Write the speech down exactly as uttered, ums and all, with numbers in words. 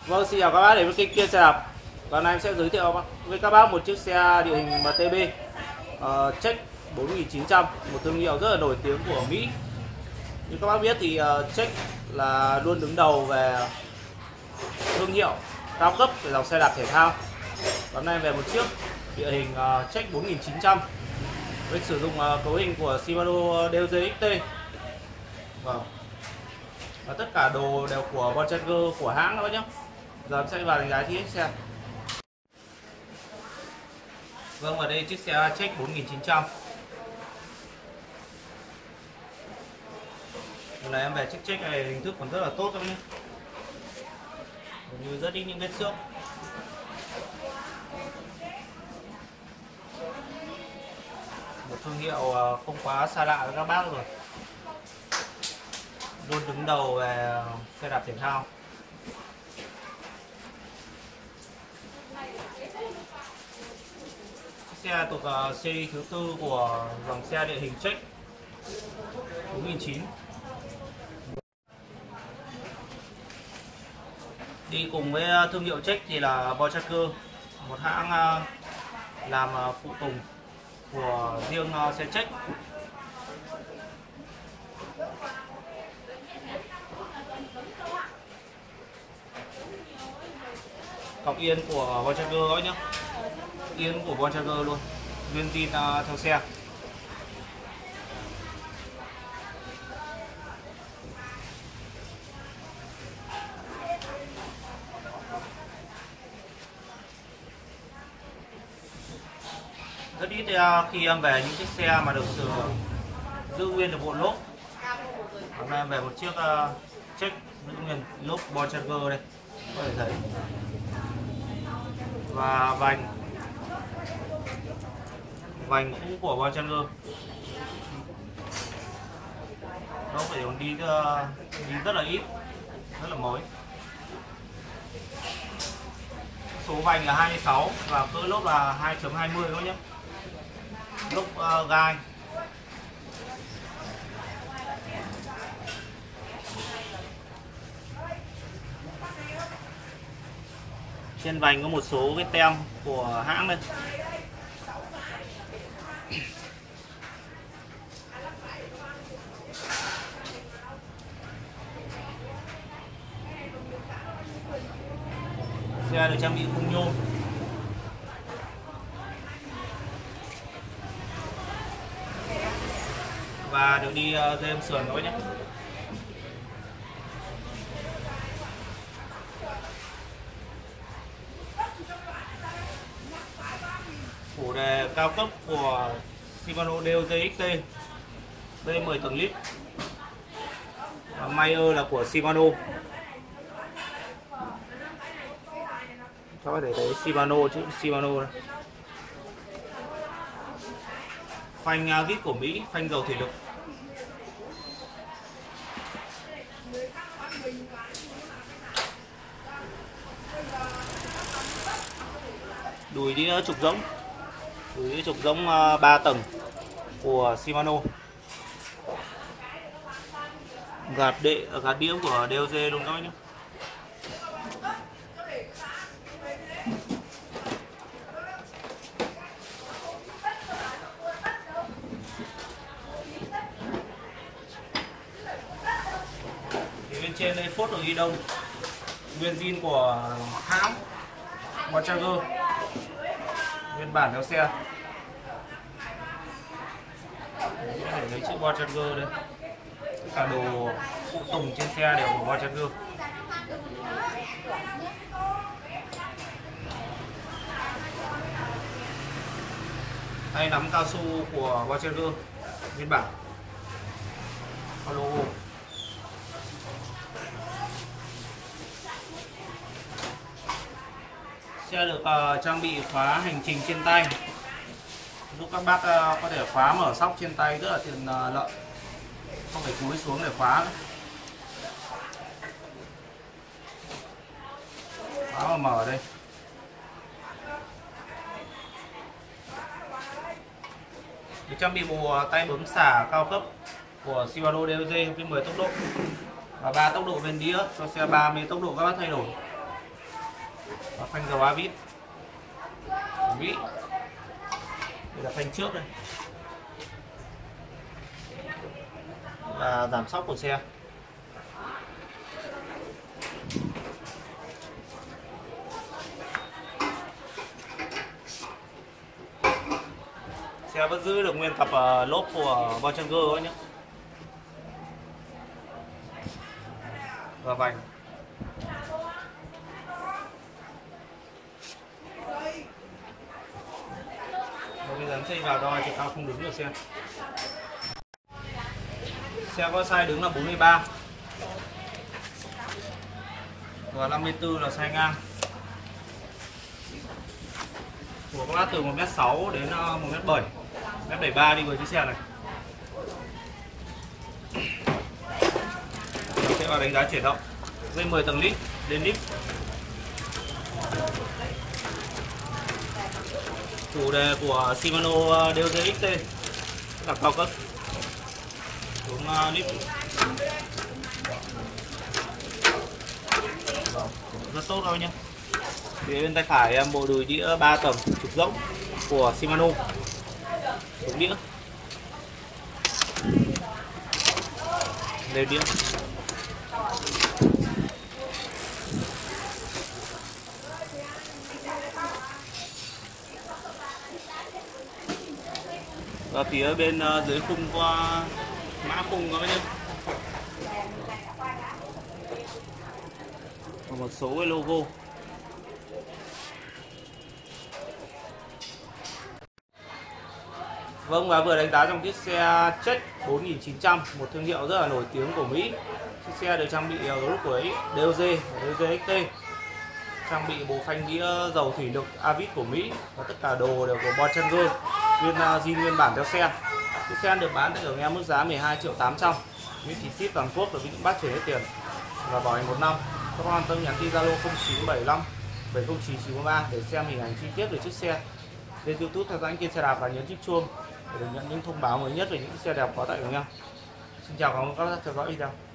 Vâng, xin chào các bác đến với kênh Kia Xe Đạp. Và hôm nay em sẽ giới thiệu với các bác một chiếc xe địa hình em tê bê uh, Czech bốn nghìn chín trăm, một thương hiệu rất là nổi tiếng của Mỹ. Như các bác biết thì uh, Czech là luôn đứng đầu về thương hiệu cao cấp về dòng xe đạp thể thao. Hôm nay về một chiếc địa hình uh, Czech bốn nghìn chín trăm với sử dụng uh, cấu hình của Shimano đê giê ích tê. Vâng. Và tất cả đồ đều của Bontrager, của hãng nữa nhé. Giờ em sẽ vào đánh giá chi tiết xe. Vâng, và đây chiếc xe Czech bốn nghìn chín trăm. Lần này em về chiếc Czech này hình thức còn rất là tốt các bác nhé. Như rất ít những vết xước. Một thương hiệu không quá xa lạ với các bác rồi. Luôn đứng đầu về xe đạp thể thao. Xe thuộc uh, series thứ tư của dòng xe địa hình Czech bốn nghìn chín. Đi cùng với thương hiệu Czech thì là Bontrager, một hãng uh, làm uh, phụ tùng của riêng uh, xe Czech. Cọc yên của Bontrager đó nhé, yên của Bontrager luôn, nguyên zin uh, theo xe. Rất ít uh, khi em về những chiếc xe mà được sửa giữ nguyên được bộ lốp. Hôm nay em về một chiếc uh, Czech giữ nguyên lốp Bontrager đây, có thể thấy. Và vành vành cũ của Bontrager, nó phải còn đi đi rất là ít, rất là mới. Số vành là hai mươi sáu và cỡ lốp là hai chấm hai mươi các nhé, lốp uh, gai. Trên vành có một số cái tem của hãng đây. Xe được trang bị khung nhôm. Và được đi uh, dây êm sườn thôi nhé. Phủ đề cao cấp của Shimano đê giê ích tê, đây mười tầng lít. Mayer là của Shimano. Các bạn có thể thấy Shimano, chữ Shimano đây. Phanh uh, vít của Mỹ, phanh dầu thủy lực. Đùi đĩa trục rỗng, đùi đĩa trục rỗng uh, ba tầng của Shimano. Gạt đĩa, gạt đĩa của đê giê luôn đó nhé. Bên trên đây phốt được ghi đông, nguyên zin của hãng Bontrager, nguyên bản theo xe. Để lấy chữ Bontrager đây, tất cả đồ phụ tùng trên xe đều của Bontrager. Tay nắm cao su của Bontrager nguyên bản, có logo. Xe được uh, trang bị khóa hành trình trên tay, giúp các bác uh, có thể khóa mở sóc trên tay rất là tiện uh, lợi, không phải cúi xuống để khóa nữa. Khóa và mở đây. Được trang bị bộ tay bấm xả cao cấp của Shimano đê giê với mười tốc độ và ba tốc độ bên đĩa cho xe ba mươi tốc độ các bác thay đổi. và phanh dầu Avit của Mỹ. Đây là phanh trước đây và giảm sóc của xe. Xe vẫn giữ được nguyên cặp uh, lốp của Voyager ấy nhé. Và vành. Bây giờ em xây vào đo chiều cao không đứng được xe. Xe có size đứng là bốn mươi ba và năm mươi tư là size ngang. Của các bác từ một mét sáu đến một mét bảy, một mét bảy mươi ba đi với chiếc xe này. Mình sẽ vào đánh giá chuyển động. Dây mười tầng lít đến lít. Chủ đề của Shimano đê o giê ích tê là cao cấp. Xuống lít. Rất tốt thôi nhé. Phía bên tay phải em bộ đùi đĩa ba tầng trục rỗng của Shimano. Xuống đĩa. Lề đĩa. Và phía bên dưới khung qua mã khung các bạn nhé. Và một số cái logo. Vâng, và vừa đánh giá trong chiếc xe Trek bốn nghìn chín trăm, một thương hiệu rất là nổi tiếng của Mỹ. Chiếc xe được trang bị group của đê o giê và đê o giê ích tê, trang bị bộ phanh đĩa dầu thủy lực Avit của Mỹ và tất cả đồ đều của Voyager, nguyên zin nguyên bản theo xe. Chiếc xe được bán tại ở em mức giá mười hai triệu tám trăm, miễn phí ship toàn quốc, được Vĩnh Bắc chuyển hết tiền và bảo hành một năm. Các bạn quan tâm nhắn tin Zalo không chín bảy lăm bảy không chín chín ba để xem hình ảnh chi tiết về chiếc xe. Lên YouTube theo dõi kênh xe đạp và nhấn chiếc chuông để được nhận những thông báo mới nhất về những chiếc xe đẹp có tại của em. Xin chào và cảm ơn các bạn đã theo dõi video.